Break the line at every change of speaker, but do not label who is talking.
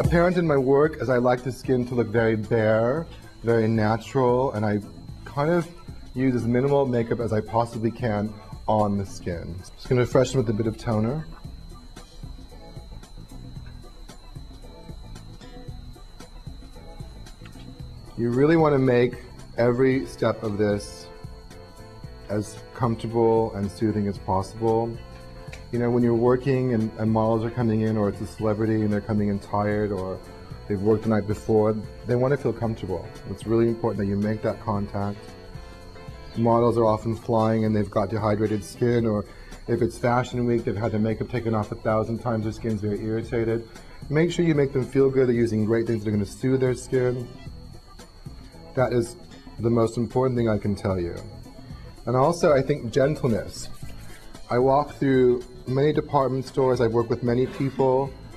apparent in my work is I like the skin to look very bare, very natural, and I kind of use as minimal makeup as I possibly can on the skin. Just going to freshen with a bit of toner. You really want to make every step of this as comfortable and soothing as possible. You know, when you're working and models are coming in, or it's a celebrity and they're coming in tired, or they've worked the night before, they want to feel comfortable. It's really important that you make that contact. Models are often flying and they've got dehydrated skin, or if it's fashion week, they've had their makeup taken off 1,000 times, their skin's very irritated. Make sure you make them feel good. They're using great things that are going to soothe their skin. That is the most important thing I can tell you. And also, I think gentleness. I walk through many department stores, I've worked with many people,